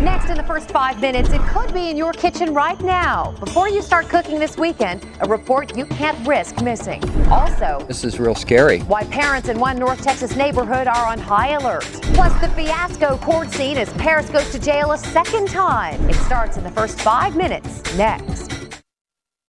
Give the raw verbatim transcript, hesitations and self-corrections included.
Next in the first five minutes, it could be in your kitchen right now. Before you start cooking this weekend, a report you can't risk missing. Also, this is real scary. Why parents in one North Texas neighborhood are on high alert. Plus the fiasco court scene as Paris goes to jail a second time. It starts in the first five minutes next.